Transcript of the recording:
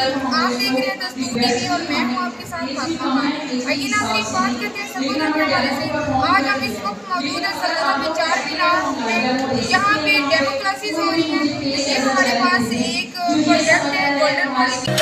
आप देख रहे हैं दस्तूर टीवी और मैं हूँ आपके साथ फातिमा खान। आइए नाज़रीन, बात करते हैं सरगोधा के हवाले से। आज हम इस वक्त मौजूद हैं सरगोधा में 4 मीनार में। यहाँ पे डेमो क्लासेस हो रही हैं। ये हमारे पास एक प्रोजेक्ट है गोल्डन वाली